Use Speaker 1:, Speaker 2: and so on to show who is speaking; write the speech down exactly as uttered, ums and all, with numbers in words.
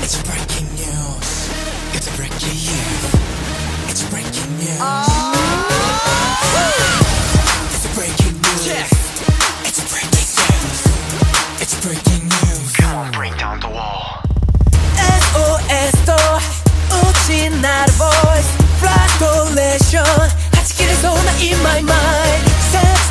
Speaker 1: It's breaking news. It's breaking news. It's breaking news. It's breaking news. It's breaking news. It's breaking news.
Speaker 2: Come on, break down the wall.
Speaker 3: S O S 또 웃지 나를 voice Frustration 하치기를 쏟아 in my mind